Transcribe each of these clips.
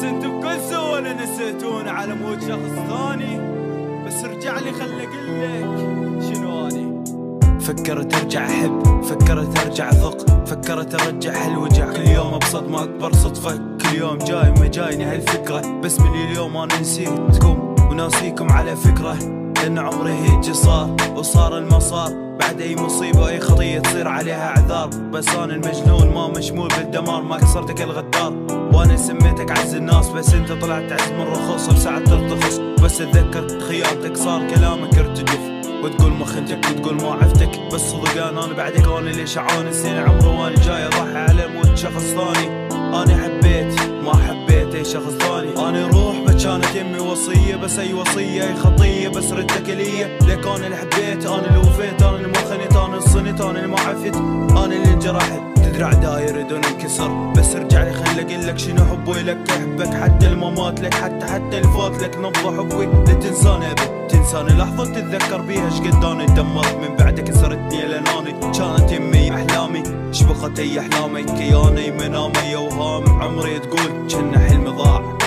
انتم بكل سهولة نسيتون على مود شخص ثاني. بس ارجع لي خل اقلك شنو اني. فكرت ارجع احب، فكرت ارجع اثق، فكرت ارجع هالوجع. كل يوم ابسط ما اكبر صدفة، كل يوم جاي ما جايني هالفكرة. بس من اليوم انا نسيتكم وناسيكم على فكرة. لان عمري هيجي صار وصار المسار. بعد اي مصيبة اي خطية تصير عليها اعذار. بس انا المجنون ما مشمول بالدمار، ما كسرتك الغدار. وانا سميتك عز الناس بس انت طلعت عز من رخص بساعة ترتخص. بس اتذكر خيانتك صار كلامك ارتجف، وتقول ما خنتك وتقول ما عفتك. بس صدقان انا بعدك انا ليش اعاني سنين عمري وانا جاي اضحي على موت شخص ثاني. انا حبيت ما حبيت اي شخص ثاني. انا روح كانت يمي وصية، بس اي وصية اي خطية بس ردك ليا. ليك انا اللي حبيت، انا اللي وفيت، انا اللي ما خنيت، انا اللي صنت، انا اللي ما عفت، انا اللي انجرحت. تدرع داير دون انكسر. بس ارجع لي خل اقلك شنو حبي لك. احبك حتى الممات لك، حتى اللي فات لك. نبض حبي لا تنساني ابد، تنساني لحظة تتذكر بيها شقد انا تدمرت من بعدك. كسرتني لاناني كانت يمي احلامي، شبخت اي احلامي كياني منامي اوهام. عمري تقول جنة حلمي ضاع.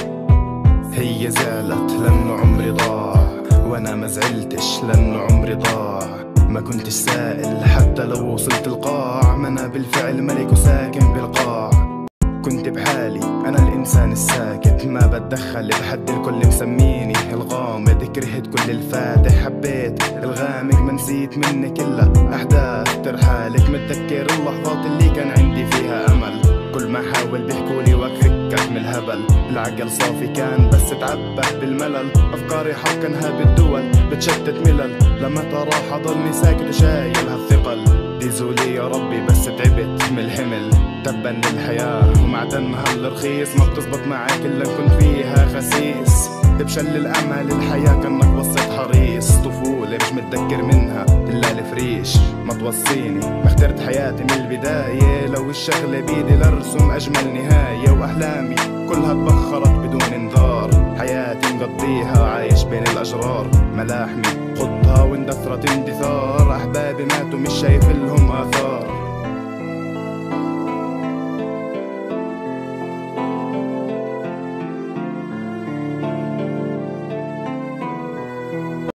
هي زالت لانه عمري ضاع، وانا ما زعلتش لانه عمري ضاع. ما كنتش سائل حتى لو وصلت القاع، ما انا بالفعل ملك وساكن بالقاع. كنت بحالي انا الانسان الساكت، ما بتدخل بحد الكل مسميني الغامض. كرهت كل الفاتح حبيت الغامق، ما نسيت منك الا احداث ترحالك. متذكر اللحظات اللي كان عندي فيها امل، كل ما حاول بيحكولي وافكك من الهبل. العقل صافي كان بس تعبى بالملل، افكاري حركنها بالدول بتشتت ملل. لما ترى حضرني ساكت وشايل هالثقل، ديزولي يا ربي بس تعبت من الحمل. تبا للحياة ومعدنها الرخيص، ما بتزبط معك الا كنت فيها خسيس. بشل الامل الحياة كانك وصيت حريص، طفولة مش متذكر منها الا الفريش. ما توصيني ما اخترت حياتي من البداية، لو الشغلة بيدي لارسم اجمل نهاية. واحلامي كلها تبخرت بدون انذار، حياتي مقضيها عايش بين الاجرار. ملاحمي خضها واندثرت اندثار، احبابي ماتوا مش شايف لهم اثار.